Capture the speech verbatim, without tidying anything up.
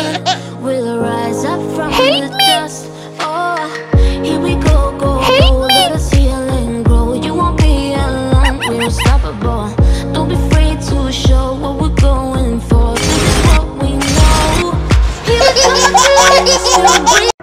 We'll rise up from Hate the me. dust. Oh, here we go, go, Hate go. me. Let us heal and grow. You won't be alone. We're unstoppable. Don't be afraid to show what we're going for. This is what we know. Here we come, still breathe.